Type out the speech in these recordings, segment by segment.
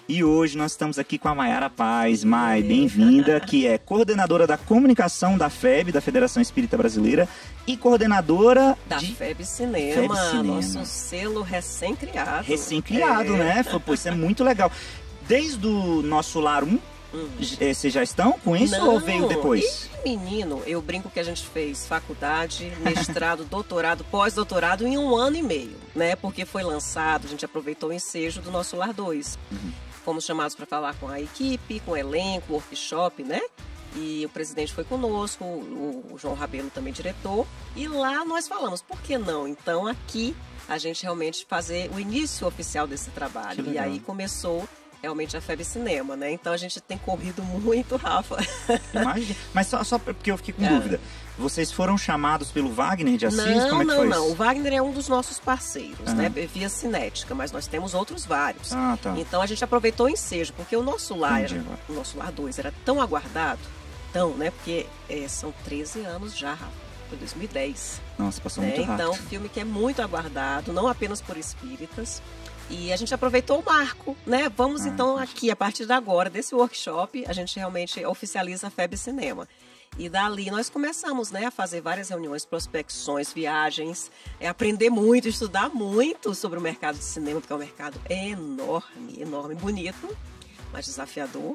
E hoje nós estamos aqui com a Mayara Paz. Mai, bem-vinda, que é coordenadora da comunicação da FEB, da Federação Espírita Brasileira, e coordenadora da FEB Cinema, nosso selo recém-criado. Recém-criado, né? Pô, isso é muito legal. Desde o nosso Lar 1, vocês já estão com isso ou veio depois? Menino, eu brinco que a gente fez faculdade, mestrado, doutorado, pós-doutorado em 1 ano e meio, né? Porque foi lançado, a gente aproveitou o ensejo do nosso Lar 2. Fomos chamados para falar com a equipe, com o elenco, workshop, né? E o presidente foi conosco, o João Rabelo também diretor. E lá nós falamos, por que não? Então aqui a gente realmente fazer o início oficial desse trabalho. E aí começou realmente a FEB Cinema, né? Então a gente tem corrido muito, Rafa. Imagina. Mas só porque eu fiquei com dúvida. Vocês foram chamados pelo Wagner de Assis? Como é que foi isso? Não. O Wagner é um dos nossos parceiros, né? Via Cinética, mas nós temos outros vários. Então a gente aproveitou o ensejo, porque o nosso Lar, o nosso Lar 2 era tão aguardado, né? Porque são 13 anos já, Rafa. Foi 2010. Nossa, passou muito rápido. Então, um filme que é muito aguardado, não apenas por espíritas. E a gente aproveitou o marco, né? Vamos então aqui, a partir de agora, desse workshop, a gente realmente oficializa a FEB Cinema. E dali nós começamos, né, a fazer várias reuniões, prospecções, viagens, aprender muito, estudar muito sobre o mercado de cinema, porque é um mercado enorme, enorme, bonito, mas desafiador.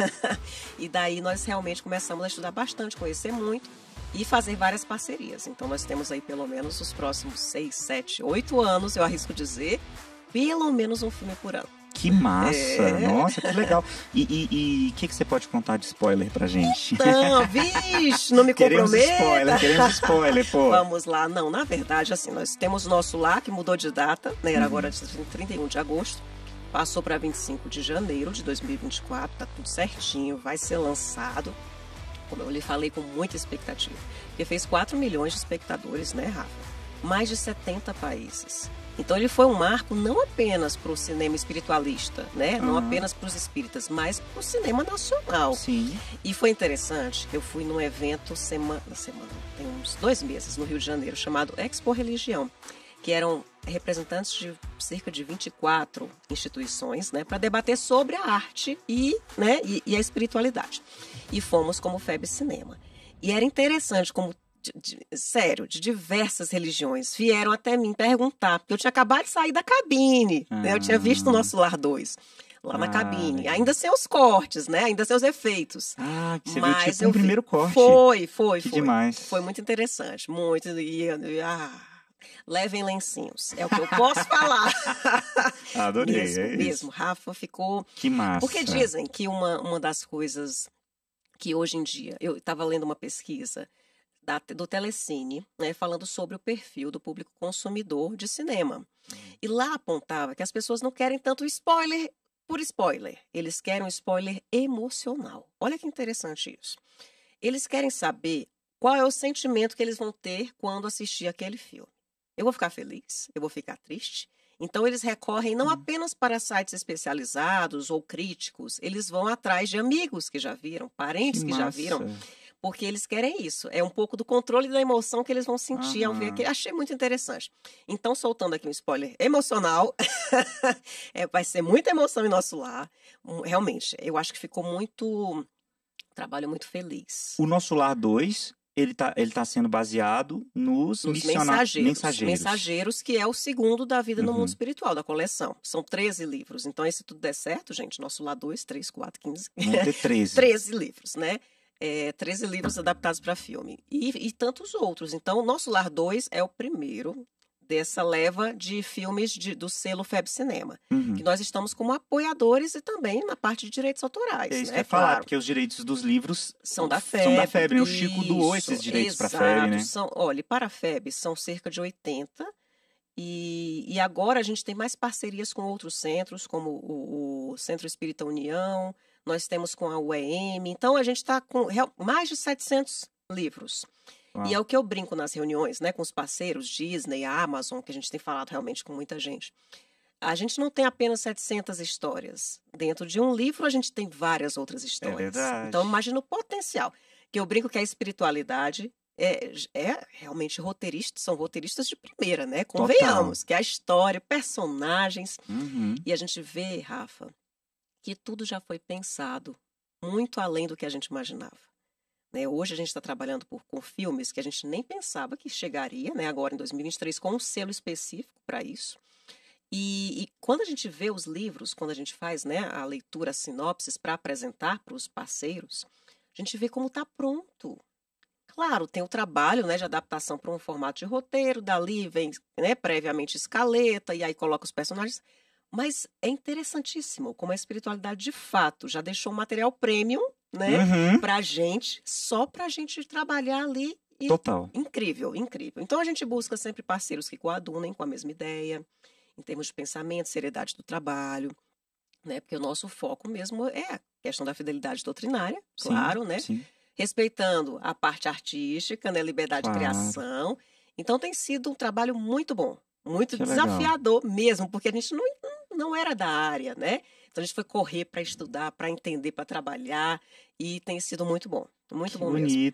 E daí nós realmente começamos a estudar bastante, conhecer muito e fazer várias parcerias. Então nós temos aí pelo menos os próximos 6, 7, 8 anos, eu arrisco dizer, pelo menos um filme por ano. Que massa! Nossa, que legal! E o que você pode contar de spoiler pra gente? Não, vixe, não me comprometa! Queremos spoiler, pô! Vamos lá. Não, na verdade, assim, nós temos nosso Lar, que mudou de data, né? Era agora de 31 de agosto, passou para 25 de janeiro de 2024, tá tudo certinho, vai ser lançado. Como eu lhe falei, com muita expectativa. Porque fez 4 milhões de espectadores, né, Rafa? Mais de 70 países. Então ele foi um marco não apenas para o cinema espiritualista, né? Não apenas para os espíritas, mas para o cinema nacional. Sim. E foi interessante que eu fui num evento tem uns 2 meses, no Rio de Janeiro, chamado Expo Religião, que eram representantes de cerca de 24 instituições, né, para debater sobre a arte e a espiritualidade. E fomos como FEB Cinema. E era interessante como de diversas religiões vieram até mim perguntar, porque eu tinha acabado de sair da cabine, né? Eu tinha visto o nosso Lar 2 lá na cabine, ainda sem os cortes, né? Ainda sem os efeitos. Que você viu tipo um primeiro corte. Foi. Demais. Foi muito interessante, muito. Levem lencinhos, é o que eu posso falar. Adorei, mesmo, Rafa, ficou... Que massa. Porque dizem que uma das coisas que hoje em dia, eu estava lendo uma pesquisa do Telecine, né, falando sobre o perfil do público consumidor de cinema. E lá apontava que as pessoas não querem tanto spoiler por spoiler. Eles querem um spoiler emocional. Olha que interessante isso. Eles querem saber qual é o sentimento que eles vão ter quando assistir aquele filme. Eu vou ficar feliz? Eu vou ficar triste? Então, eles recorrem não apenas para sites especializados ou críticos, eles vão atrás de amigos que já viram, parentes que já viram, porque eles querem isso. É um pouco do controle da emoção que eles vão sentir ao ver aqui. Achei muito interessante. Então, soltando aqui um spoiler emocional, vai ser muita emoção em nosso lar. Realmente, eu acho que ficou trabalho muito feliz. O nosso Lar 2, ele tá sendo baseado nos Mensageiros, que é o segundo da vida no mundo espiritual, da coleção. São 13 livros. Então, se tudo der certo, gente, nosso Lar 2, 3, 4, 15... Vão ter 13. 13 livros, né? 13 livros adaptados para filme. E tantos outros. Então, o nosso Lar 2 é o primeiro dessa leva de filmes do selo FEB Cinema. Que nós estamos como apoiadores e também na parte de direitos autorais. É isso né? que eu ia falar, porque os direitos dos livros são da FEB. São da FEB, né? O Chico doou esses direitos para a FEB, né? Olha, para a FEB são cerca de 80. E agora a gente tem mais parcerias com outros centros, como o Centro Espírita União, nós temos com a UEM. Então, a gente está com mais de 700 livros. E é o que eu brinco nas reuniões, né, com os parceiros, Disney, a Amazon, que a gente tem falado realmente com muita gente. A gente não tem apenas 700 histórias. Dentro de um livro, a gente tem várias outras histórias. É verdade. Então, imagina o potencial. Que eu brinco que a espiritualidade realmente são roteiristas de primeira, né? Convenhamos, que a história, personagens. E a gente vê, Rafa, que tudo já foi pensado muito além do que a gente imaginava. Né? Hoje a gente está trabalhando com filmes que a gente nem pensava que chegaria, né? Agora em 2023, com um selo específico para isso. E quando a gente vê os livros, quando a gente faz, né, a leitura, as sinopses para apresentar para os parceiros, a gente vê como está pronto. Claro, tem o trabalho, né, de adaptação para um formato de roteiro, dali vem, né, previamente escaleta, e aí coloca os personagens. Mas é interessantíssimo como a espiritualidade, de fato, já deixou um material premium, né, Uhum. pra gente, só pra gente trabalhar ali. E Total. incrível, incrível. Então a gente busca sempre parceiros que coadunem com a mesma ideia, em termos de pensamento, seriedade do trabalho, né, porque o nosso foco mesmo é a questão da fidelidade doutrinária, Sim, claro, né, sim. respeitando a parte artística, né, liberdade de Claro. criação. Então tem sido um trabalho muito bom, muito Que legal. desafiador mesmo, porque a gente não era da área, né? Então a gente foi correr para estudar, para entender, para trabalhar, e tem sido muito bom Que mesmo.